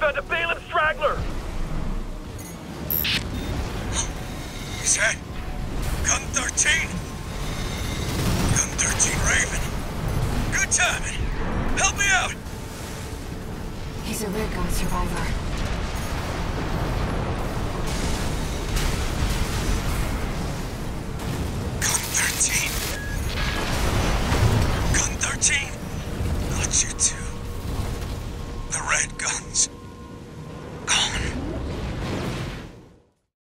found a Balaam straggler! Is that Gun 13? Gun 13 Raven. Good timing. Help me out! He's a red gun survivor. Gun 13. Gun 13. Not you two. The red guns.